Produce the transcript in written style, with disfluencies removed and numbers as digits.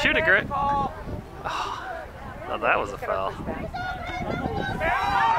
Shoot it, Grit. Oh, now that was a foul.